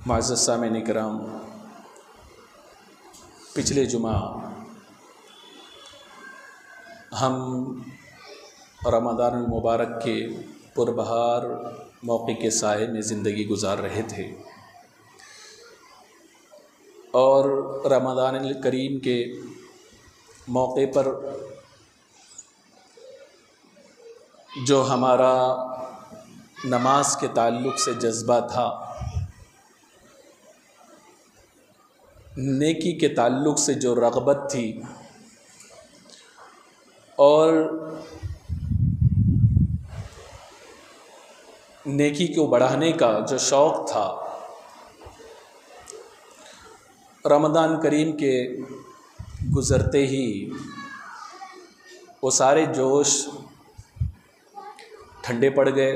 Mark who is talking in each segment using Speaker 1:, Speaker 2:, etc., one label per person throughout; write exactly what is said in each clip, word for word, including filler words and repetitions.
Speaker 1: معزز سامعین کرام، پچھلے جمعہ ہم رمضان المبارک کے پربہار موقع کے سائے میں زندگی گزار رہے تھے اور رمضان الکریم کے موقع پر جو ہمارا نماز کے تعلق سے جذبہ تھا، نیکی کے تعلق سے جو رغبت تھی اور نیکی کو بڑھانے کا جو شوق تھا، رمضان کریم کے گزرتے ہی وہ سارے جوش ٹھنڈے پڑ گئے۔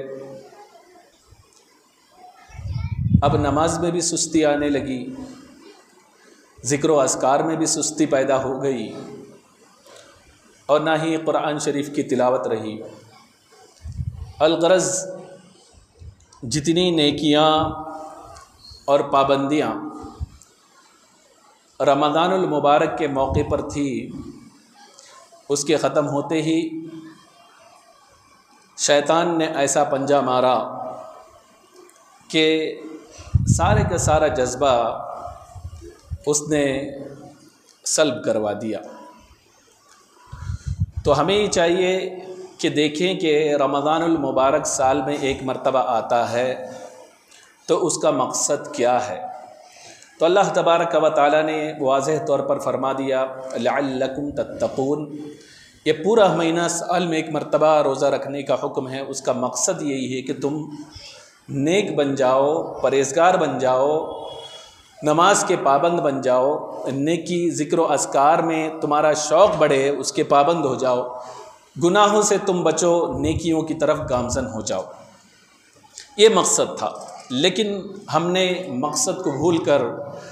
Speaker 1: اب نماز میں بھی سستی آنے لگی، ذکر و اذکار میں بھی سستی پیدا ہو گئی اور نہ ہی قرآن شریف کی تلاوت رہی۔ الغرض جتنی نیکیاں اور پابندیاں رمضان المبارک کے موقع پر تھی، اس کے ختم ہوتے ہی شیطان نے ایسا پنجہ مارا کہ سارے کا سارا جذبہ اس نے سلب کروا دیا۔ تو ہمیں یہ چاہیے کہ دیکھیں کہ رمضان المبارک سال میں ایک مرتبہ آتا ہے تو اس کا مقصد کیا ہے۔ تو اللہ تبارک و تعالیٰ نے واضح طور پر فرما دیا لعلکم تتقون، یہ پورا مہینہ سال میں ایک مرتبہ روزہ رکھنے کا حکم ہے۔ اس کا مقصد یہی ہے کہ تم نیک بن جاؤ، پرہیزگار بن جاؤ، نماز کے پابند بن جاؤ، نیکی ذکر و اذکار میں تمہارا شوق بڑھے، اس کے پابند ہو جاؤ، گناہوں سے تم بچو، نیکیوں کی طرف گامزن ہو جاؤ۔ یہ مقصد تھا، لیکن ہم نے مقصد کو بھول کر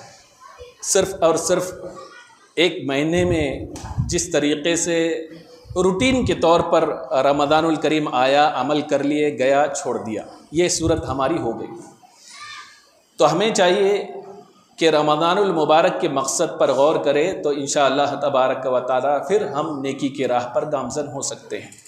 Speaker 1: صرف اور صرف ایک مہینے میں جس طریقے سے روٹین کے طور پر رمضان الکریم آیا، عمل کر لیے، گیا، چھوڑ دیا، یہ صورت ہماری ہو گئی۔ تو ہمیں چاہیے کہ رمضان المبارک کے مقصد پر غور کرے تو انشاءاللہ تبارک و تعالی پھر ہم نیکی کی راہ پر گامزن ہو سکتے ہیں۔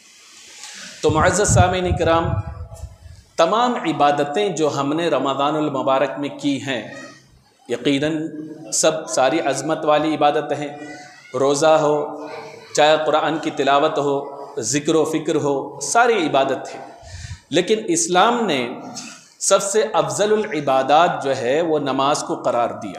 Speaker 1: تو معزز سامعین کرام، تمام عبادتیں جو ہم نے رمضان المبارک میں کی ہیں، یقیناً سب ساری عظمت والی عبادت ہیں، روزہ ہو، چاہے قرآن کی تلاوت ہو، ذکر و فکر ہو، ساری عبادت ہے، لیکن اسلام نے سب سے افضل العبادات جو ہے وہ نماز کو قرار دیا۔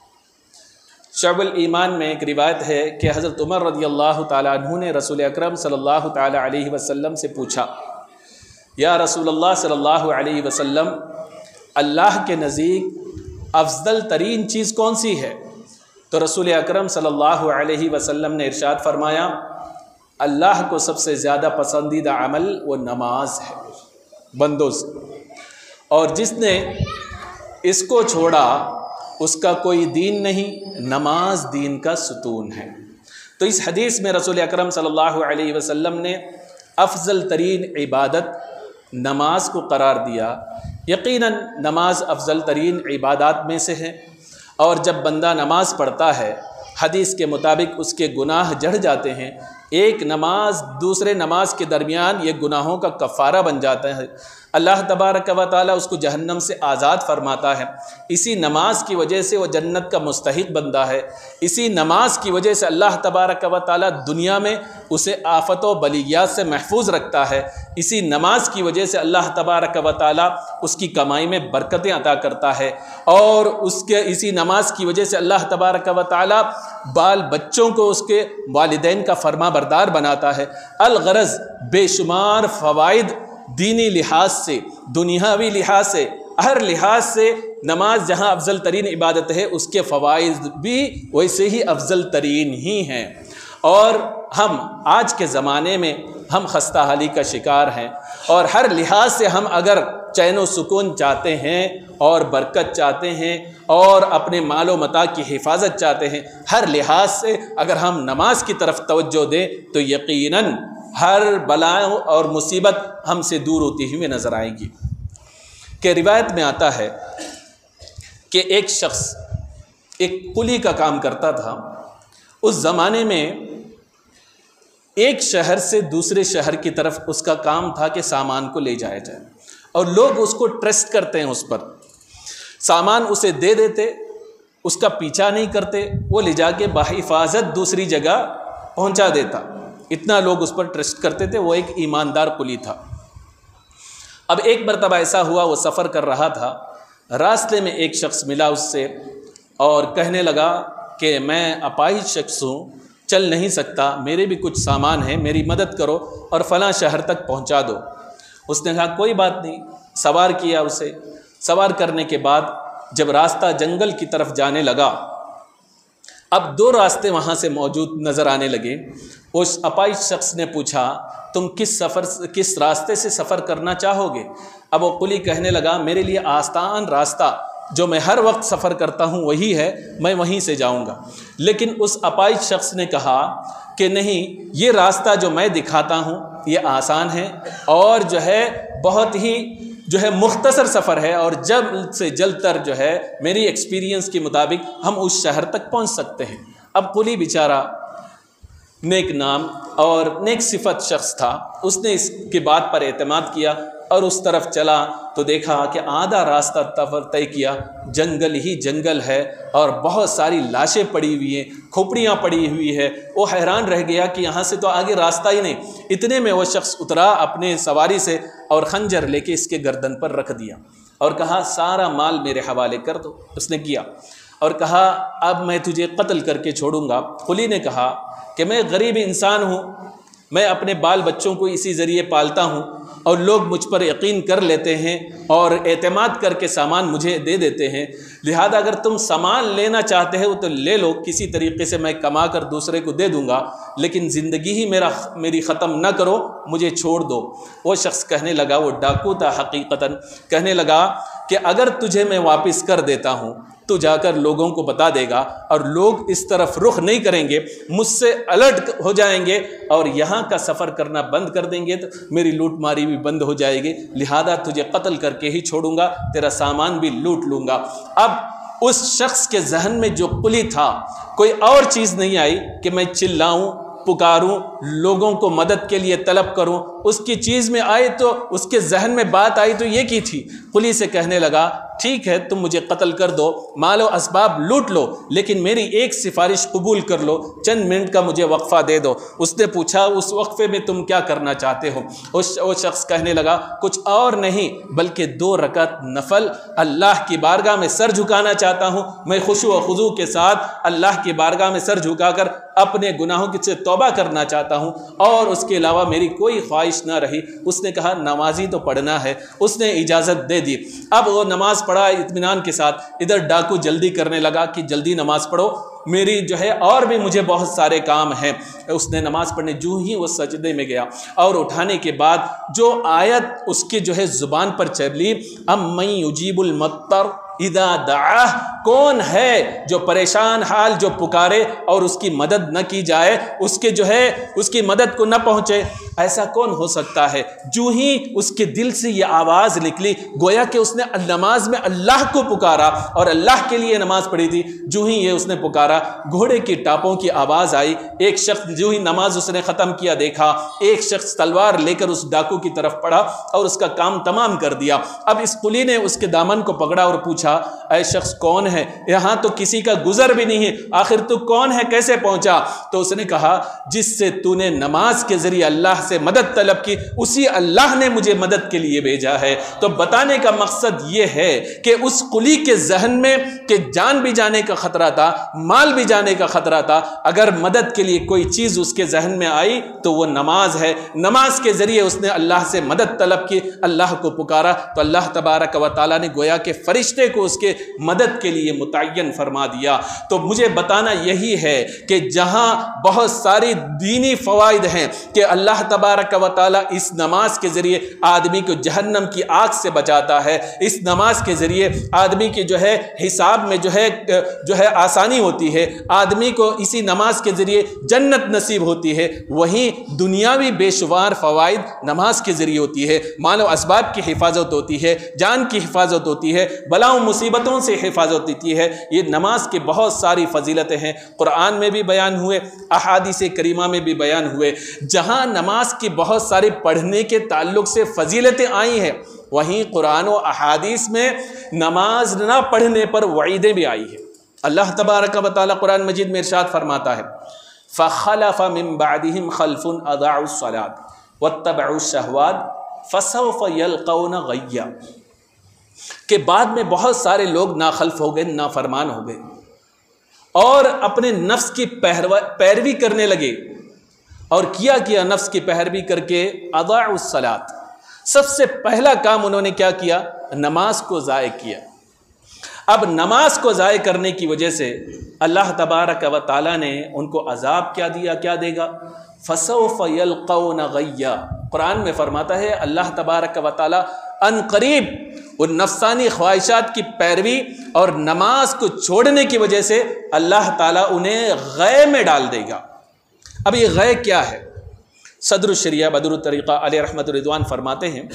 Speaker 1: شعب الایمان میں ایک روایت ہے کہ حضرت عمر رضی اللہ تعالیٰ عنہ نے رسول اکرم صلی اللہ تعالیٰ علیہ وسلم سے پوچھا، یا رسول اللہ صلی اللہ علیہ وسلم، اللہ کے نزدیک افضل ترین چیز کون سی ہے؟ تو رسول اکرم صلی اللہ علیہ وسلم نے ارشاد فرمایا، اللہ کو سب سے زیادہ پسندیدہ عمل وہ نماز ہے بندوں سے، اور جس نے اس کو چھوڑا اس کا کوئی دین نہیں، نماز دین کا ستون ہے۔ تو اس حدیث میں رسول اکرم صلی اللہ علیہ وسلم نے افضل ترین عبادت نماز کو قرار دیا۔ یقیناً نماز افضل ترین عبادات میں سے ہے، اور جب بندہ نماز پڑھتا ہے حدیث کے مطابق اس کے گناہ جڑ جاتے ہیں، ایک نماز دوسرے نماز کے درمیان یہ گناہوں کا کفارہ بن جاتا ہے، اللہ تبارک و تعالیٰ اس کو جہنم سے آزاد فرماتا ہے۔ اسی نماز کی وجہ سے وہ جنت کا مستحق بندہ ہے، اسی نماز کی وجہ سے اللہ تبارک و تعالیٰ دنیا میں اسے آفت و بلیات سے محفوظ رکھتا ہے، اسی نماز کی وجہ سے اللہ تبارک و تعالیٰ اس کی کمائی میں برکتیں عطا کرتا ہے، اور اس کے اسی نماز کی وجہ سے اللہ تبارک و تعالیٰ بال بچوں کو اس کے والدین کا فرما بردار بناتا ہے۔ الغرض بے شمار فوائد دینی لحاظ سے، دنیاوی لحاظ سے، ہر لحاظ سے نماز جہاں افضل ترین عبادت ہے، اس کے فوائد بھی ویسے ہی افضل ترین ہی ہیں۔ اور ہم آج کے زمانے میں ہم خستہ حالی کا شکار ہیں، اور ہر لحاظ سے ہم اگر چین و سکون چاہتے ہیں اور برکت چاہتے ہیں اور اپنے مال و متاع کی حفاظت چاہتے ہیں، ہر لحاظ سے اگر ہم نماز کی طرف توجہ دیں تو یقیناً ہر بلاؤں اور مصیبت ہم سے دور ہوتی ہوئی نظر آئیں گی۔ کہ روایت میں آتا ہے کہ ایک شخص ایک کلی کا کام کرتا تھا۔ اس زمانے میں ایک شہر سے دوسرے شہر کی طرف اس کا کام تھا کہ سامان کو لے جایا جائے، اور لوگ اس کو ٹرسٹ کرتے ہیں، اس پر سامان اسے دے دیتے، اس کا پیچھا نہیں کرتے، وہ لے جا کے بحفاظت دوسری جگہ پہنچا دیتا، اتنا لوگ اس پر ٹرسٹ کرتے تھے۔ وہ ایک ایماندار کلی تھا۔ اب ایک مرتبہ ایسا ہوا، وہ سفر کر رہا تھا، راستے میں ایک شخص ملا اس سے اور کہنے لگا کہ میں اپاہج شخص ہوں، چل نہیں سکتا، میرے بھی کچھ سامان ہیں، میری مدد کرو اور فلاں شہر تک پہنچا دو۔ اس نے کہا کوئی بات نہیں، سوار کیا اسے۔ سوار کرنے کے بعد جب راستہ جنگل کی طرف جانے لگا، اب دو راستے وہاں سے موجود نظر آنے لگے۔ اس اپاہج شخص نے پوچھا تم کس سفر کس راستے سے سفر کرنا چاہو گے؟ اب وہ قلی کہنے لگا میرے لیے آسان راستہ جو میں ہر وقت سفر کرتا ہوں وہی ہے، میں وہیں سے جاؤں گا۔ لیکن اس اپاہج شخص نے کہا کہ نہیں، یہ راستہ جو میں دکھاتا ہوں یہ آسان ہے اور جو ہے بہت ہی جو ہے مختصر سفر ہے، اور جلد سے جلد تر جو ہے میری ایکسپیرینس کے مطابق ہم اس شہر تک پہنچ سکتے ہیں۔ اب قلی بیچارہ نیک نام اور نیک صفت شخص تھا، اس نے اس کی بات پر اعتماد کیا اور اس طرف چلا تو دیکھا کہ آدھا راستہ طے کیا، جنگل ہی جنگل ہے اور بہت ساری لاشیں پڑی ہوئی ہیں، کھوپڑیاں پڑی ہوئی ہے۔ وہ حیران رہ گیا کہ یہاں سے تو آگے راستہ ہی نہیں۔ اتنے میں وہ شخص اترا اپنے سواری سے اور خنجر لے کے اس کے گردن پر رکھ دیا اور کہا سارا مال میرے حوالے کر دو۔ اس نے کیا اور کہا اب میں تجھے قتل کر کے چھوڑوں گا۔ قلی نے کہا کہ میں غریب انسان ہوں، میں اپنے بال بچوں کو اسی ذریعے پالتا ہوں اور لوگ مجھ پر یقین کر لیتے ہیں اور اعتماد کر کے سامان مجھے دے دیتے ہیں، لہذا اگر تم سامان لینا چاہتے ہو تو لے لو، کسی طریقے سے میں کما کر دوسرے کو دے دوں گا، لیکن زندگی ہی میرا میری ختم نہ کرو، مجھے چھوڑ دو۔ وہ شخص کہنے لگا، وہ ڈاکو تھا حقیقتاً، کہنے لگا کہ اگر تجھے میں واپس کر دیتا ہوں تو جا کر لوگوں کو بتا دے گا اور لوگ اس طرف رخ نہیں کریں گے، مجھ سے الرٹ ہو جائیں گے اور یہاں کا سفر کرنا بند کر دیں گے، تو میری لوٹ ماری بھی بند ہو جائے گی، لہذا تجھے قتل کر کے ہی چھوڑوں گا، تیرا سامان بھی لوٹ لوں گا۔ اب اس شخص کے ذہن میں جو قلی تھا، کوئی اور چیز نہیں آئی کہ میں چلاؤں، پکاروں، لوگوں کو مدد کے لیے طلب کروں، اس کی چیز میں آئے تو اس کے ذہن میں بات آئی تو یہ کی تھی۔ قلی سے کہنے لگا ٹھیک ہے تم مجھے قتل کر دو، مال و اسباب لوٹ لو، لیکن میری ایک سفارش قبول کر لو، چند منٹ کا مجھے وقفہ دے دو۔ اس نے پوچھا اس وقفے میں تم کیا کرنا چاہتے ہو؟ وہ شخص کہنے لگا کچھ اور نہیں بلکہ دو رکعت نفل اللہ کی بارگاہ میں سر جھکانا چاہتا ہوں، میں خشوع و خضوع کے ساتھ اللہ کی بارگاہ میں سر جھکا کر اپنے گناہوں سے توبہ کرنا چاہتا ہوں اور اس کے علاوہ میری کوئی خواہش نہ رہی۔ اس نے کہا نمازی تو پڑھنا ہے، اس نے اجازت دے دی۔ اب وہ نماز پڑھا اطمینان کے ساتھ، ادھر ڈاکو جلدی کرنے لگا کہ جلدی نماز پڑھو، میری جو ہے اور بھی مجھے بہت سارے کام ہیں۔ اس نے نماز پڑھنے جو ہی وہ سجدے میں گیا اور اٹھانے کے بعد جو آیت اس کی جو ہے زبان پر چلی، امن یجیب المضطر اذا دعاہ، کون ہے جو پریشان حال جو پکارے اور اس کی مدد نہ کی جائے، اس کے جو ہے اس کی مدد کو نہ پہنچے، ایسا کون ہو سکتا ہے؟ جو ہی اس کے دل سے یہ آواز نکلی گویا کہ اس نے نماز میں اللہ کو پکارا اور اللہ کے لیے نماز پڑھی تھی، جو ہی یہ اس نے پکارا گھوڑے کی ٹاپوں کی آواز آئی، ایک شخص جو ہی نماز اس نے ختم کیا دیکھا، ایک شخص تلوار لے کر اس ڈاکو کی طرف پڑا اور اس کا کام تمام کر دیا۔ اب اس قلی نے اس کے دامن کو پکڑا اور پوچھا اے شخص کون ہے؟ یہاں تو کسی کا گزر بھی نہیں ہے، آخر تو کون ہے، کیسے پہنچا؟ تو اس نے کہا جس سے تو نے نماز کے ذریعے اللہ سے مدد طلب کی اسی اللہ نے مجھے مدد کے لیے بھیجا ہے۔ تو بتانے کا مقصد یہ ہے کہ اس قلی کے ذہن میں کہ جان بھی جانے کا خطرہ تھا، مال بھی جانے کا خطرہ تھا، اگر مدد کے لیے کوئی چیز اس کے ذہن میں آئی تو وہ نماز ہے، نماز کے ذریعے اس نے اللہ سے مدد طلب کی، اللہ کو پکارا تو اللہ تبارک و تعالیٰ نے گویا کہ فرشتے کو اس کے مدد کے لیے متعین فرما دیا۔ تو مجھے بتانا یہی ہے کہ جہاں بہت ساری دینی فوائد ہیں کہ اللہ تبارک و تعالیٰ اس نماز کے ذریعے آدمی کو جہنم کی آگ سے بچاتا ہے، اس نماز کے ذریعے آدمی کے جو ہے حساب میں جو ہے جو ہے آسانی ہوتی ہے، آدمی کو اسی نماز کے ذریعے جنت نصیب ہوتی ہے، وہیں دنیاوی بے شمار فوائد نماز کے ذریعے ہوتی ہے، مال و اسباب کی حفاظت ہوتی ہے، جان کی حفاظت ہوتی ہے، بلاؤں مصیبتوں سے حفاظت دیتی ہے۔ یہ نماز کی بہت ساری فضیلتیں ہیں، قرآن میں بھی بیان ہوئے، احادیث کریمہ میں بھی بیان ہوئے۔ جہاں نماز کی بہت ساری پڑھنے کے تعلق سے فضیلتیں آئی ہیں، وہیں قرآن و احادیث میں نماز نہ پڑھنے پر وعیدیں بھی آئی ہیں۔ اللہ تبارک و تعالیٰ قرآن مجید میں ارشاد فرماتا ہے فَخَلَفَ مِن بَعْدِهِمْ خَلْفٌ أَضَاعُوا الصَّلَاةَ وَاتَّبَعُوا الشَّهَوَاتِ فَسَوْفَ يَلْقَوْنَ غَيًّا، کہ بعد میں بہت سارے لوگ ناخلف ہو گئے، نافرمان ہو گئے اور اپنے نفس کی پیروی کرنے لگے، اور کیا کیا نفس کی پیروی کر کے اضاعوا الصلاۃ، سب سے پہلا کام انہوں نے کیا کیا؟ نماز کو ضائع کیا۔ اب نماز کو ضائع کرنے کی وجہ سے اللہ تبارک و تعالیٰ نے ان کو عذاب کیا دیا، کیا دے گا؟ فَسَوْفَ يَلْقَوْنَ غَيًّا، قرآن میں فرماتا ہے اللہ تبارک و تعالیٰ ان قریب ان نفسانی خواہشات کی پیروی اور نماز کو چھوڑنے کی وجہ سے اللہ تعالیٰ انہیں غے میں ڈال دے گا۔ اب یہ غے کیا ہے؟ صدر الشریعہ بدر الطریقہ علیہ رحمۃ الرضوان فرماتے ہیں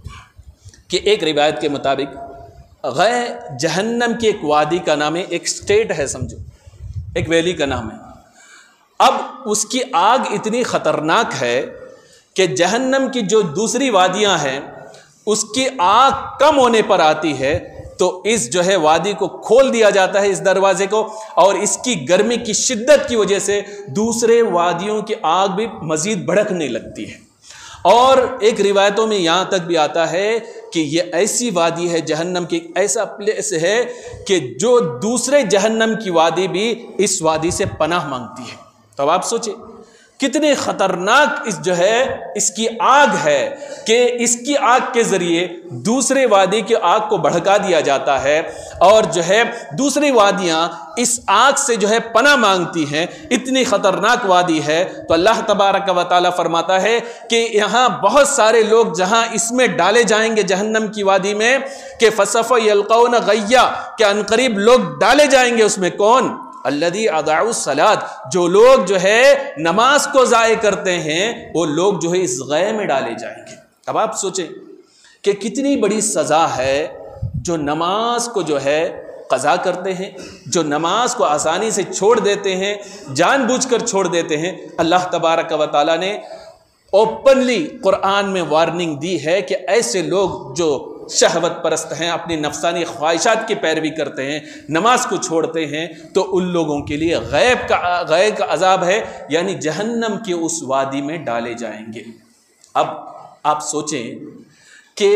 Speaker 1: کہ ایک روایت کے مطابق غے جہنم کی ایک وادی کا نام ہے، ایک سٹیٹ ہے، سمجھو ایک ویلی کا نام ہے۔ اب اس کی آگ اتنی خطرناک ہے کہ جہنم کی جو دوسری وادیاں ہیں اس کی آگ کم ہونے پر آتی ہے تو اس جو ہے وادی کو کھول دیا جاتا ہے، اس دروازے کو، اور اس کی گرمی کی شدت کی وجہ سے دوسرے وادیوں کی آگ بھی مزید بھڑکنے لگتی ہے۔ اور ایک روایتوں میں یہاں تک بھی آتا ہے کہ یہ ایسی وادی ہے جہنم کی، ایسا پلیس ہے کہ جو دوسرے جہنم کی وادی بھی اس وادی سے پناہ مانگتی ہے۔ تو اب آپ سوچیں کتنے خطرناک اس جو ہے اس کی آگ ہے کہ اس کی آگ کے ذریعے دوسرے وادی کی آگ کو بھڑکا دیا جاتا ہے، اور جو ہے دوسری وادیاں اس آگ سے جو ہے پناہ مانگتی ہیں، اتنی خطرناک وادی ہے۔ تو اللہ تبارک و تعالیٰ فرماتا ہے کہ یہاں بہت سارے لوگ جہاں اس میں ڈالے جائیں گے جہنم کی وادی میں، کہ فَسَوْفَ يَلْقَوْنَ غَيًّا، کہ عنقریب لوگ ڈالے جائیں گے اس میں۔ کون؟ الذی اضاعوا الصلاۃ، جو لوگ جو ہے نماز کو ضائع کرتے ہیں وہ لوگ جو ہے اس غے میں ڈالے جائیں گے۔ اب آپ سوچیں کہ کتنی بڑی سزا ہے جو نماز کو جو ہے قضا کرتے ہیں، جو نماز کو آسانی سے چھوڑ دیتے ہیں، جان بوجھ کر چھوڑ دیتے ہیں۔ اللہ تبارک و تعالیٰ نے اوپنلی قرآن میں وارننگ دی ہے کہ ایسے لوگ جو شہوت پرست ہیں، اپنی نفسانی خواہشات کی پیروی کرتے ہیں، نماز کو چھوڑتے ہیں، تو ان لوگوں کے لیے غیب کا غیب کا عذاب ہے، یعنی جہنم کے اس وادی میں ڈالے جائیں گے۔ اب آپ سوچیں کہ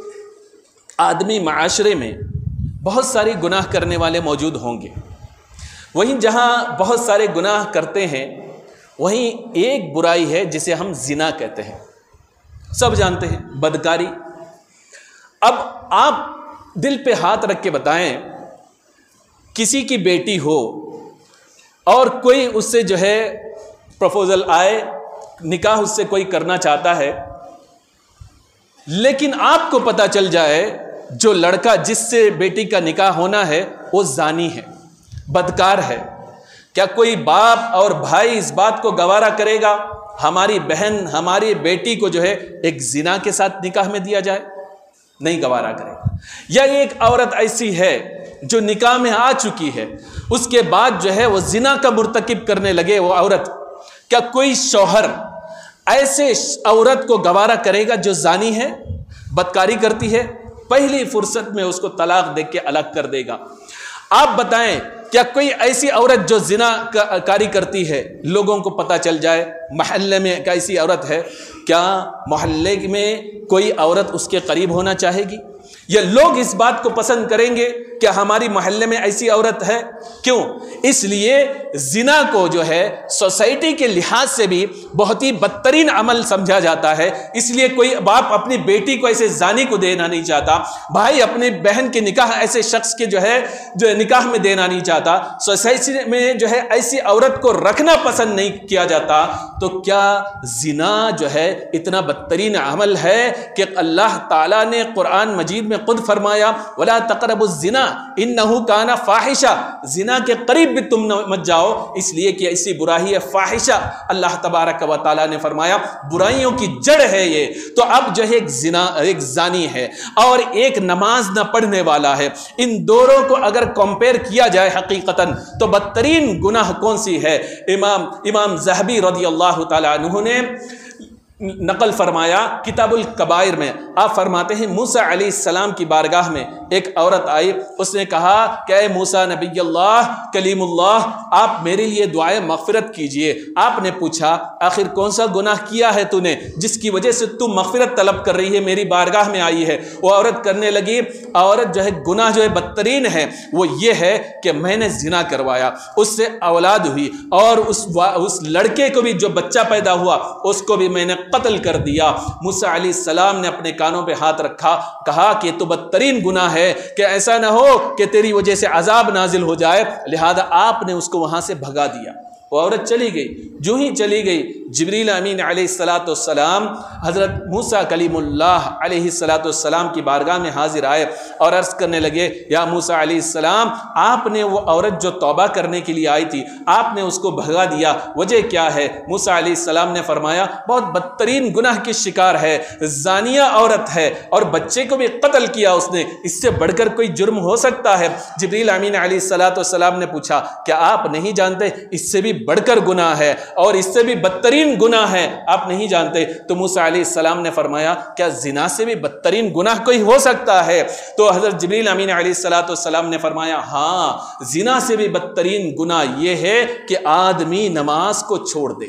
Speaker 1: آدمی معاشرے میں بہت سارے گناہ کرنے والے موجود ہوں گے، وہیں جہاں بہت سارے گناہ کرتے ہیں وہیں ایک برائی ہے جسے ہم زنا کہتے ہیں، سب جانتے ہیں، بدکاری۔ اب آپ دل پہ ہاتھ رکھ کے بتائیں، کسی کی بیٹی ہو اور کوئی اس سے جو ہے پروپوزل آئے، نکاح اس سے کوئی کرنا چاہتا ہے، لیکن آپ کو پتہ چل جائے جو لڑکا جس سے بیٹی کا نکاح ہونا ہے وہ زانی ہے، بدکار ہے، کیا کوئی باپ اور بھائی اس بات کو گوارا کرے گا ہماری بہن ہماری بیٹی کو جو ہے ایک زنا کے ساتھ نکاح میں دیا جائے؟ نہیں گوارا کرے گا۔ یا ایک عورت ایسی ہے جو نکاح میں آ چکی ہے، اس کے بعد جو ہے وہ زنا کا مرتکب کرنے لگے وہ عورت، کیا کوئی شوہر ایسے عورت کو گوارا کرے گا جو زانی ہے، بدکاری کرتی ہے؟ پہلی فرصت میں اس کو طلاق دے کے الگ کر دے گا۔ آپ بتائیں کیا کوئی ایسی عورت جو زنا کاری کرتی ہے لوگوں کو پتہ چل جائے، محلے میں ایک ایسی عورت ہے، کیا محلے میں کوئی عورت اس کے قریب ہونا چاہے گی؟ یا لوگ اس بات کو پسند کریں گے کہ ہماری محلے میں ایسی عورت ہے؟ کیوں؟ اس لیے زنا کو جو ہے سوسائٹی کے لحاظ سے بھی بہت ہی بدترین عمل سمجھا جاتا ہے، اس لیے کوئی باپ اپنی بیٹی کو ایسے زانی کو دینا نہیں چاہتا، بھائی اپنی بہن کے نکاح ایسے شخص کے جو ہے جو نکاح میں دینا نہیں چاہتا، سوسائٹی میں جو ہے ایسی عورت کو رکھنا پسند نہیں کیا جاتا۔ تو کیا زنا جو ہے اتنا بدترین عمل ہے کہ اللہ تعالیٰ نے قرآن مجید میں میں خود فرمایا ولا تقربوا الزنا انہ کان فاحشہ، زنا کے قریب بھی تم مت جاؤ اس لیے کہ ایسی برائی ہے فاحشہ۔ اللہ تبارک و تعالیٰ نے فرمایا برائیوں کی جڑ ہے یہ۔ تو اب جو ہے ایک زنا ایک زانی ہے اور ایک نماز نہ پڑھنے والا ہے، ان دونوں کو اگر کمپیئر کیا جائے حقیقتاً تو بدترین گناہ کون سی ہے؟ امام امام ذہبی رضی اللہ تعالیٰ عنہ نے نقل فرمایا کتاب الکبائر میں، آپ فرماتے ہیں موسیٰ علیہ السلام کی بارگاہ میں ایک عورت آئی، اس نے کہا کہ اے موسیٰ نبی اللہ کلیم اللہ آپ میرے لیے دعائے مغفرت کیجئے۔ آپ نے پوچھا آخر کون سا گناہ کیا ہے تو نے جس کی وجہ سے تو مغفرت طلب کر رہی ہے، میری بارگاہ میں آئی ہے؟ وہ عورت کرنے لگی، عورت جو ہے گناہ جو ہے بدترین ہے وہ یہ ہے کہ میں نے زنا کروایا، اس سے اولاد ہوئی اور اس, اس لڑکے کو بھی جو بچہ پیدا ہوا اس کو بھی میں نے قتل کر دیا۔ موسیٰ علیہ السلام نے اپنے کانوں پہ ہاتھ رکھا، کہا کہ تو بدترین گناہ ہے کہ ایسا نہ ہو کہ تیری وجہ سے عذاب نازل ہو جائے، لہذا آپ نے اس کو وہاں سے بھگا دیا۔ وہ عورت چلی گئی، جو ہی چلی گئی جبریل امین علیہ الصلاۃ والسلام حضرت موسیٰ کلیم اللہ علیہ الصلاۃ والسلام کی بارگاہ میں حاضر آئے اور عرض کرنے لگے یا موسیٰ علیہ السلام آپ نے وہ عورت جو توبہ کرنے کے لیے آئی تھی آپ نے اس کو بھگا دیا، وجہ کیا ہے؟ موسیٰ علیہ السلام نے فرمایا بہت بدترین گناہ کی شکار ہے، زانیہ عورت ہے اور بچے کو بھی قتل کیا اس نے، اس سے بڑھ کر کوئی جرم ہو سکتا ہے؟ جبریل امین علیہ الصلاۃ والسلام نے پوچھا کیا آپ نہیں جانتے اس سے بھی بڑھ کر گناہ ہے اور اس سے بھی بدترین گناہ ہے، آپ نہیں جانتے؟ تو موسیٰ علیہ السلام نے فرمایا کیا زنا سے بھی بدترین گناہ کوئی ہو سکتا ہے؟ تو حضرت جبریل امین علیہ الصلاۃ والسلام نے فرمایا ہاں زنا سے بھی بدترین گناہ یہ ہے کہ آدمی نماز کو چھوڑ دے،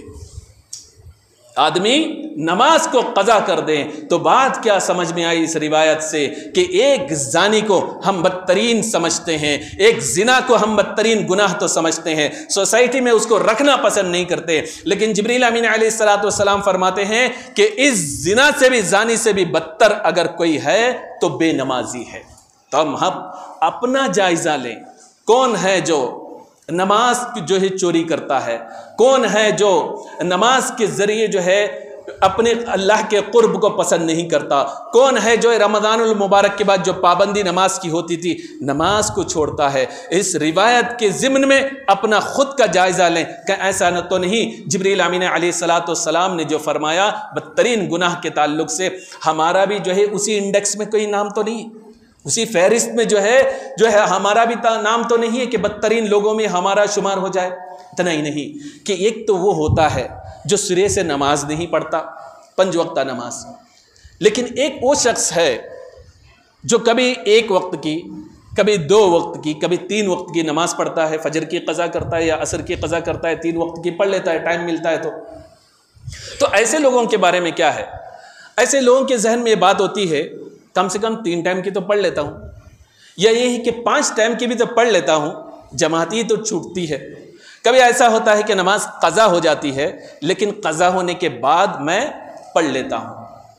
Speaker 1: آدمی نماز کو قضا کر دیں۔ تو بات کیا سمجھ میں آئی اس روایت سے کہ ایک زانی کو ہم بدترین سمجھتے ہیں، ایک زنا کو ہم بدترین گناہ تو سمجھتے ہیں، سوسائٹی میں اس کو رکھنا پسند نہیں کرتے، لیکن جبریل امین علیہ الصلاۃ والسلام فرماتے ہیں کہ اس زنا سے بھی زانی سے بھی بدتر اگر کوئی ہے تو بے نمازی ہے۔ تو ہم اپنا جائزہ لیں، کون ہے جو نماز جو ہے چوری کرتا ہے، کون ہے جو نماز کے ذریعے جو ہے اپنے اللہ کے قرب کو پسند نہیں کرتا، کون ہے جو رمضان المبارک کے بعد جو پابندی نماز کی ہوتی تھی نماز کو چھوڑتا ہے؟ اس روایت کے ضمن میں اپنا خود کا جائزہ لیں کہ ایسا نہ تو نہیں جبریل امین علیہ الصلاۃ والسلام نے جو فرمایا بدترین گناہ کے تعلق سے ہمارا بھی جو ہے اسی انڈیکس میں کوئی نام تو نہیں، اسی فہرست میں جو ہے جو ہے ہمارا بھی نام تو نہیں ہے کہ بدترین لوگوں میں ہمارا شمار ہو جائے؟ اتنا ہی نہیں کہ ایک تو وہ ہوتا ہے جو سرے سے نماز نہیں پڑھتا پنج وقتہ نماز، لیکن ایک وہ شخص ہے جو کبھی ایک وقت کی، کبھی دو وقت کی، کبھی تین وقت کی نماز پڑھتا ہے، فجر کی قضا کرتا ہے یا عصر کی قضا کرتا ہے، تین وقت کی پڑھ لیتا ہے ٹائم ملتا ہے تو تو ایسے لوگوں کے بارے میں کیا ہے؟ ایسے لوگوں کے ذہن میں یہ بات ہوتی ہے کم سے کم تین ٹائم کی تو پڑھ لیتا ہوں، یا یہ ہے کہ پانچ ٹائم کی بھی تو پڑھ لیتا ہوں، جماعتی تو چھوٹتی ہے۔ کبھی ایسا ہوتا ہے کہ نماز قضا ہو جاتی ہے لیکن قضا ہونے کے بعد میں پڑھ لیتا ہوں۔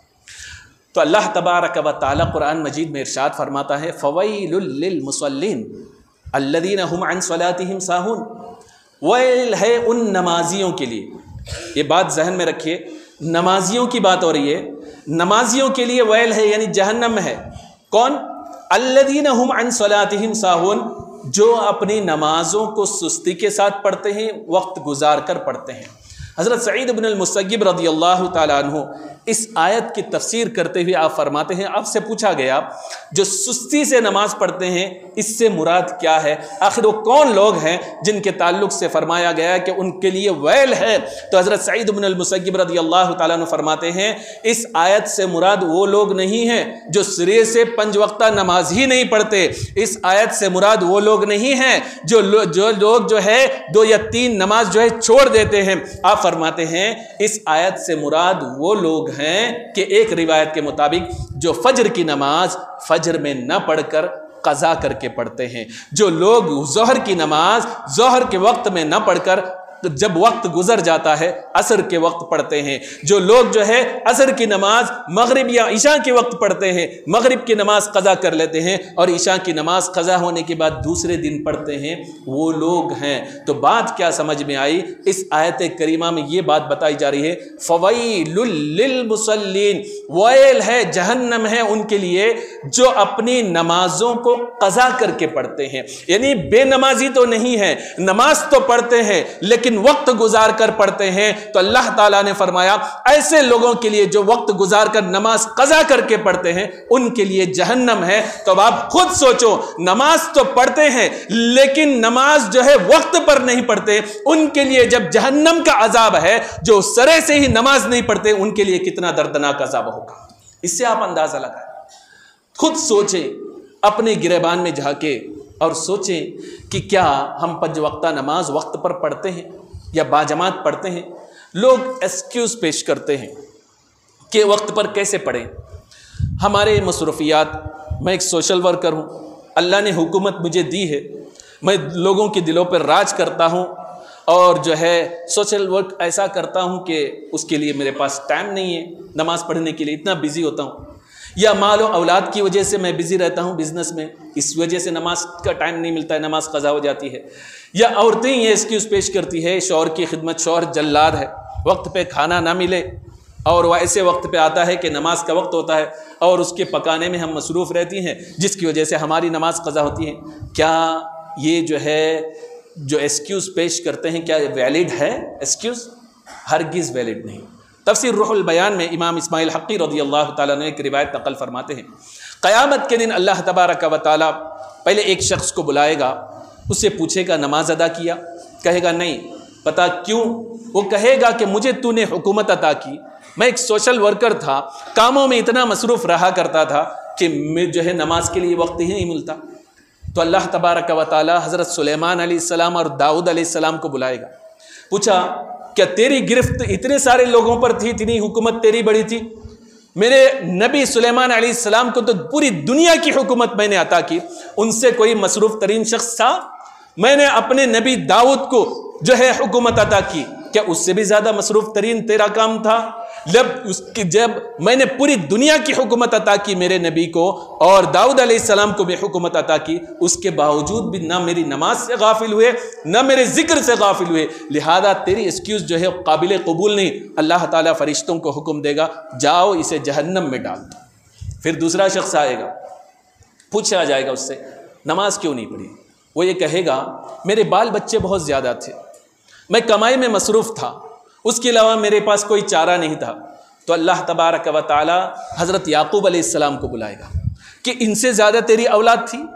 Speaker 1: تو اللہ تبارک و تعالی قرآن مجید میں ارشاد فرماتا ہے فویل للمصلین الذین هم عن صلاتهم ساہون، ویل ہے ان نمازیوں کے لیے، یہ بات ذہن میں رکھیے، نمازیوں کی بات ہو رہی ہے، نمازیوں کے لیے ویل ہے یعنی جہنم میں ہے۔ کون؟ الذین هم عن صلاتهم ساہون، جو اپنی نمازوں کو سستی کے ساتھ پڑھتے ہیں، وقت گزار کر پڑھتے ہیں۔ حضرت سعید بن المسیب رضی اللہ تعالیٰ عنہ اس آیت کی تفسیر کرتے ہوئے آپ فرماتے ہیں آپ سے پوچھا گیا جو سستی سے نماز پڑھتے ہیں اس سے مراد کیا ہے؟ آخر وہ کون لوگ ہیں جن کے تعلق سے فرمایا گیا کہ ان کے لیے ویل ہے؟ تو حضرت سعید بن المسیب رضی اللہ تعالیٰ عنہ فرماتے ہیں اس آیت سے مراد وہ لوگ نہیں ہیں جو سرے سے پنج وقتہ نماز ہی نہیں پڑھتے، اس آیت سے مراد وہ لوگ نہیں ہیں جو جو لوگ جو ہے دو یا تین نماز جو ہے چھوڑ دیتے ہیں۔ آپ فرماتے ہیں اس آیت سے مراد وہ لوگ ہیں کہ ایک روایت کے مطابق جو فجر کی نماز فجر میں نہ پڑھ کر قضا کر کے پڑھتے ہیں، جو لوگ ظہر کی نماز ظہر کے وقت میں نہ پڑھ کر جب وقت گزر جاتا ہے عصر کے وقت پڑھتے ہیں، جو لوگ جو ہے عصر کی نماز مغرب یا عشاء کے وقت پڑھتے ہیں، مغرب کی نماز قضا کر لیتے ہیں اور عشاء کی نماز قضا ہونے کے بعد دوسرے دن پڑھتے ہیں، وہ لوگ ہیں۔ تو بات کیا سمجھ میں آئی؟ اس آیت کریمہ میں یہ بات بتائی جا رہی ہے فویل للمصلین، ویل ہے، جہنم ہے ان کے لیے جو اپنی نمازوں کو قضا کر کے پڑھتے ہیں۔ یعنی بے نمازی تو نہیں ہے، نماز تو پڑھتے ہیں لیکن وقت گزار کر پڑھتے ہیں۔ تو اللہ تعالیٰ نے فرمایا ایسے لوگوں کے لیے جو وقت گزار کر نماز قضا کر کے پڑھتے ہیں ان کے لیے جہنم ہے۔ تو اب آپ خود سوچو، نماز تو پڑھتے ہیں لیکن نماز جو ہے وقت پر نہیں پڑھتے، ان کے لیے جب جہنم کا عذاب ہے، جو سرے سے ہی نماز نہیں پڑھتے ان کے لیے کتنا دردناک عذاب ہوگا۔ اس سے آپ اندازہ لگائیں، خود سوچیں، اپنے گریبان میں جا کے اور سوچیں کہ کیا ہم پنج وقتہ نماز وقت پر پڑھتے ہیں یا باجماعت پڑھتے ہیں؟ لوگ ایکسکیوز پیش کرتے ہیں کہ وقت پر کیسے پڑھیں، ہمارے مصروفیات، میں ایک سوشل ورکر ہوں، اللہ نے حکومت مجھے دی ہے، میں لوگوں کے دلوں پر راج کرتا ہوں اور جو ہے سوشل ورک ایسا کرتا ہوں کہ اس کے لیے میرے پاس ٹائم نہیں ہے نماز پڑھنے کے لیے، اتنا بزی ہوتا ہوں، یا مال و اولاد کی وجہ سے میں بزی رہتا ہوں بزنس میں، اس وجہ سے نماز کا ٹائم نہیں ملتا ہے، نماز قضا ہو جاتی ہے۔ یا عورتیں یہ ایکسکیوز پیش کرتی ہے شوہر کی خدمت، شوہر جلاد ہے، وقت پہ کھانا نہ ملے اور وہ ایسے وقت پہ آتا ہے کہ نماز کا وقت ہوتا ہے اور اس کے پکانے میں ہم مصروف رہتی ہیں جس کی وجہ سے ہماری نماز قضا ہوتی ہے۔ کیا یہ جو ہے جو ایکسکیوز پیش کرتے ہیں کیا ویلڈ ہے؟ ایکسکیوز ہرگز ویلڈ نہیں۔ تفسیر روح البیان میں امام اسماعیل حقی رضی اللہ تعالیٰ نے ایک روایت نقل فرماتے ہیں، قیامت کے دن اللہ تبارک و تعالیٰ پہلے ایک شخص کو بلائے گا، اس سے پوچھے گا نماز ادا کیا؟ کہے گا نہیں۔ پتہ کیوں؟ وہ کہے گا کہ مجھے تو نے حکومت عطا کی، میں ایک سوشل ورکر تھا، کاموں میں اتنا مصروف رہا کرتا تھا کہ میں جو ہے نماز کے لیے وقت ہی نہیں ملتا۔ تو اللہ تبارک و تعالیٰ حضرت سلیمان علیہ السلام اور داؤد علیہ السلام کو بلائے گا، پوچھا کیا تیری گرفت اتنے سارے لوگوں پر تھی، اتنی حکومت تیری بڑی تھی؟ میرے نبی سلیمان علیہ السلام کو تو پوری دنیا کی حکومت میں نے عطا کی، ان سے کوئی مصروف ترین شخص تھا؟ میں نے اپنے نبی داؤد کو جو ہے حکومت عطا کی، کیا اس سے بھی زیادہ مصروف ترین تیرا کام تھا؟ جب اس کی جب میں نے پوری دنیا کی حکومت عطا کی میرے نبی کو اور داؤد علیہ السلام کو بھی حکومت عطا کی، اس کے باوجود بھی نہ میری نماز سے غافل ہوئے نہ میرے ذکر سے غافل ہوئے، لہذا تیری ایکسکیوز جو ہے قابل قبول نہیں۔ اللہ تعالیٰ فرشتوں کو حکم دے گا جاؤ اسے جہنم میں ڈال دو۔ پھر دوسرا شخص آئے گا، پوچھا جائے گا اس سے نماز کیوں نہیں پڑھی؟ وہ یہ کہے گا میرے بال بچے بہت زیادہ تھے، میں کمائی میں مصروف تھا، اس کے علاوہ میرے پاس کوئی چارہ نہیں تھا۔ تو اللہ تبارک و تعالی حضرت یعقوب علیہ السلام کو بلائے گا کہ ان سے زیادہ تیری اولاد تھی،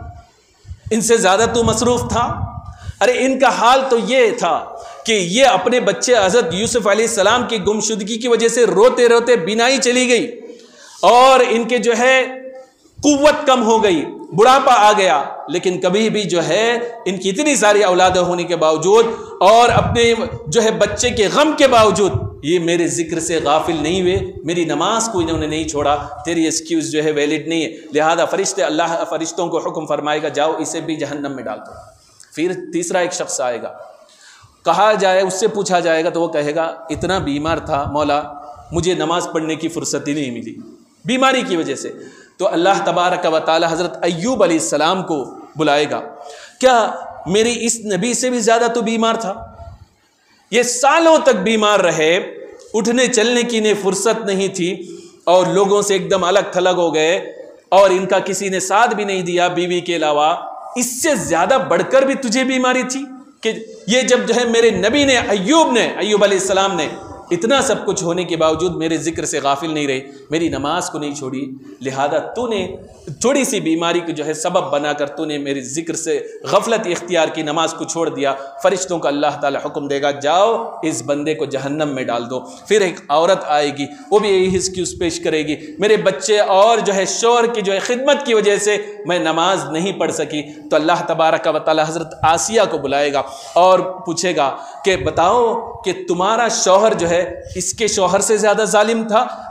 Speaker 1: ان سے زیادہ تو مصروف تھا۔ ارے ان کا حال تو یہ تھا کہ یہ اپنے بچے حضرت یوسف علیہ السلام کی گمشدگی کی وجہ سے روتے روتے بینائی چلی گئی اور ان کے جو ہے قوت کم ہو گئی، بڑھاپا آ گیا، لیکن کبھی بھی جو ہے ان کی اتنی ساری اولاد ہونے کے باوجود اور اپنے جو ہے بچے کے غم کے باوجود یہ میرے ذکر سے غافل نہیں ہوئے، میری نماز کو انہوں نے نہیں چھوڑا، تیری ایکسکیوز جو ہے ویلڈ نہیں ہے۔ لہذا فرشتے اللہ فرشتوں کو حکم فرمائے گا جاؤ اسے بھی جہنم میں ڈال دو۔ پھر تیسرا ایک شخص آئے گا، کہا جائے اس سے پوچھا جائے گا تو وہ کہے گا اتنا بیمار تھا مولا مجھے نماز پڑھنے کی فرصت ہی نہیں ملی بیماری کی وجہ سے۔ تو اللہ تبارک و تعالی حضرت ایوب علیہ السلام کو بلائے گا، کیا میری اس نبی سے بھی زیادہ تو بیمار تھا؟ یہ سالوں تک بیمار رہے، اٹھنے چلنے کی انہیں فرصت نہیں تھی اور لوگوں سے ایک دم الگ تھلگ ہو گئے اور ان کا کسی نے ساتھ بھی نہیں دیا بیوی کے علاوہ۔ اس سے زیادہ بڑھ کر بھی تجھے بیماری تھی کہ یہ جب جو ہے میرے نبی نے ایوب نے ایوب علیہ السلام نے اتنا سب کچھ ہونے کے باوجود میرے ذکر سے غافل نہیں رہی، میری نماز کو نہیں چھوڑی، لہذا تو نے تھوڑی سی بیماری کو جو ہے سبب بنا کر تو نے میرے ذکر سے غفلت اختیار کی، نماز کو چھوڑ دیا۔ فرشتوں کا اللہ تعالی حکم دے گا جاؤ اس بندے کو جہنم میں ڈال دو۔ پھر ایک عورت آئے گی، وہ بھی یہی ایکسکیوز پیش کرے گی، میرے بچے اور جو ہے شوہر کی جو ہے خدمت کی وجہ سے میں نماز نہیں پڑھ سکی۔ تو اللہ تبارک و تعالی حضرت آسیہ کو بلائے گا اور پوچھے گا کہ بتاؤ کہ تمہارا شوہر جو ہے اس کے شوہر سے زیادہ ظالم تھا؟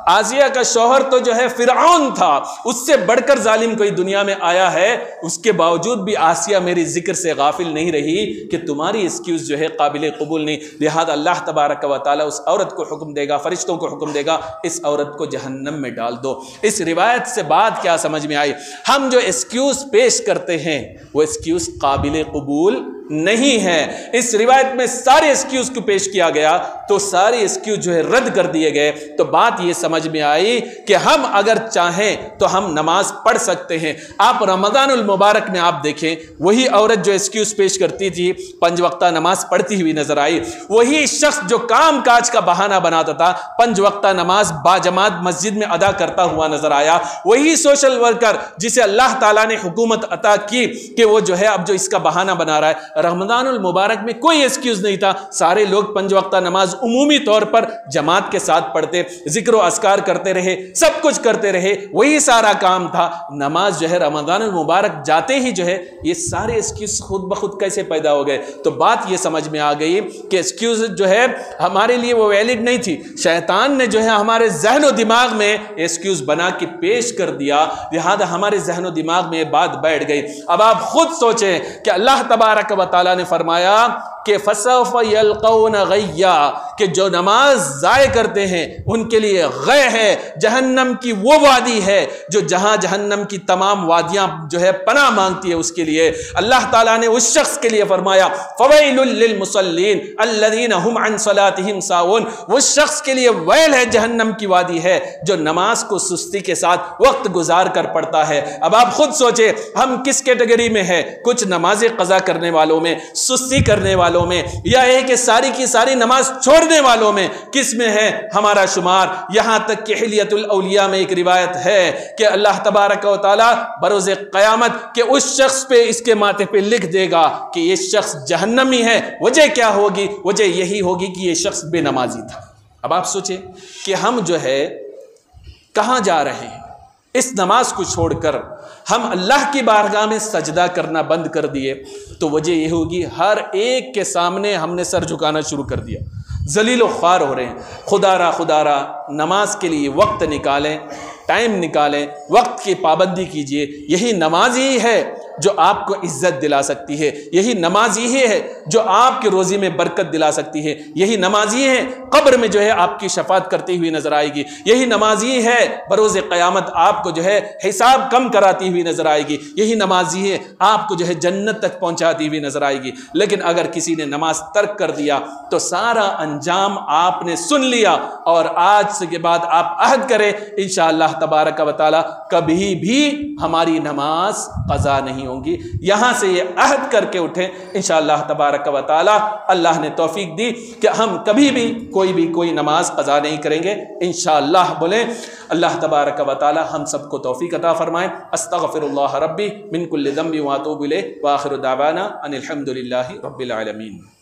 Speaker 1: آسیہ کا شوہر تو جو ہے فرعون تھا، اس سے بڑھ کر ظالم کوئی دنیا میں آیا ہے، اس کے باوجود بھی آسیہ میری ذکر سے غافل نہیں رہی کہ تمہاری ایکسکیوز جو ہے قابل قبول نہیں، لہذا اللہ تبارک و تعالیٰ اس عورت کو حکم دے گا، فرشتوں کو حکم دے گا، اس عورت کو جہنم میں ڈال دو۔ اس روایت سے بات کیا سمجھ میں آئی؟ ہم جو ایکسکیوز پیش کرتے ہیں وہ ایکسکیوز قابل قبول نہیں ہے۔ اس روایت میں سارے ایکسکیوز کو پیش کیا گیا تو سارے ایکسکیوز جو ہے رد کر دیے گئے، تو بات یہ سمجھ میں آئی کہ ہم اگر چاہیں تو ہم نماز پڑھ سکتے ہیں۔ آپ رمضان المبارک میں آپ دیکھیں، وہی عورت جو ایکسکیوز پیش کرتی تھی پنج وقتہ نماز پڑھتی ہوئی نظر آئی، وہی شخص جو کام کاج کا بہانہ بناتا تھا پنج وقتہ نماز باجماعت مسجد میں ادا کرتا ہوا نظر آیا، وہی سوشل ورکر جسے اللہ تعالیٰ نے حکومت عطا کی کہ وہ جو ہے اب جو اس کا بہانہ بنا رہا ہے، رمضان المبارک میں کوئی ایکسکیوز نہیں تھا، سارے لوگ پنج وقتہ نماز عمومی طور پر جماعت کے ساتھ پڑھتے، ذکر و اذکار کرتے رہے، سب کچھ کرتے رہے، وہی سارا کام تھا۔ نماز جو ہے رمضان المبارک جاتے ہی جو ہے یہ سارے ایکسکیوز خود بخود کیسے پیدا ہو گئے؟ تو بات یہ سمجھ میں آ گئی کہ ایکسکیوز جو ہے ہمارے لیے وہ ویلڈ نہیں تھی، شیطان نے جو ہے ہمارے ذہن و دماغ میں ایکسکیوز بنا کے پیش کر دیا، لہذا ہمارے ذہن و دماغ میں یہ بات بیٹھ گئی۔ اب آپ خود سوچیں کہ اللہ تبارک و تعالیٰ نے فرمایا کہ فَسَوْفَ يَلْقَوْنَ غَيًّا، کہ جو نماز ضائع کرتے ہیں ان کے لیے غے ہے، جہنم کی وہ وادی ہے جو جہاں جہنم کی تمام وادیاں جو ہے پناہ مانگتی ہے اس کے لیے۔ اللہ تعالیٰ نے اس شخص کے لیے فرمایا فَوَيْلٌ لِّلْمُصَلِّينَ الَّذِينَ هُمْ عَنْ صَلَاتِهِمْ سَاهُونَ، وہ شخص کے لیے ویل ہے، جہنم کی وادی ہے جو نماز کو سستی کے ساتھ وقت گزار کر پڑھتا ہے۔ اب آپ خود سوچیں ہم کس کیٹیگری میں ہیں؟ کچھ نماز قضا کرنے والوں میں، سستی کرنے والوں میں، یا ہے کہ ساری کی ساری نماز چھوڑنے والوں میں، کس میں ہے ہمارا شمار؟ یہاں تک کہ حلیۃ الاولیاء میں ایک روایت ہے کہ اللہ تبارک و تعالیٰ بروز قیامت کہ اس شخص پہ اس کے ماتھے پہ لکھ دے گا کہ یہ شخص جہنمی ہے۔ وجہ کیا ہوگی؟ وجہ یہی ہوگی کہ یہ شخص بے نمازی تھا۔ اب آپ سوچیں کہ ہم جو ہے کہاں جا رہے ہیں؟ اس نماز کو چھوڑ کر ہم اللہ کی بارگاہ میں سجدہ کرنا بند کر دیے تو وجہ یہ ہوگی ہر ایک کے سامنے ہم نے سر جھکانا شروع کر دیا، ذلیل و خوار ہو رہے ہیں۔ خدا را خدا را نماز کے لیے وقت نکالیں، ٹائم نکالیں، وقت کی پابندی کیجئے۔ یہی نماز ہی ہے جو آپ کو عزت دلا سکتی ہے، یہی نماز ہی ہے جو آپ کی روزی میں برکت دلا سکتی ہے، یہی نماز ہی ہے قبر میں جو ہے آپ کی شفاعت کرتی ہوئی نظر آئے گی، یہی نماز ہی ہے بروز قیامت آپ کو جو ہے حساب کم کراتی ہوئی نظر آئے گی، یہی نماز ہی ہے آپ کو جو ہے جنت تک پہنچاتی ہوئی نظر آئے گی۔ لیکن اگر کسی نے نماز ترک کر دیا تو سارا انجام آپ نے سن لیا، اور آج سے کے بعد آپ عہد کریں انشاءاللہ تبارک و تعالی کبھی بھی ہماری نماز قضا نہیں ہوگی۔ یہاں سے یہ عہد کر کے اٹھیں انشاءاللہ تبارک و تعالی۔ اللہ نے توفیق دی کہ ہم کبھی بھی کوئی بھی کوئی نماز قضا نہیں کریں گے انشاءاللہ بولیں۔ اللہ تبارک و تعالی ہم سب کو توفیق عطا فرمائیں۔ استغفر اللہ ربی من کل ذنب واتوب الیہ، وآخر دعوانا ان الحمد للہ رب العالمین۔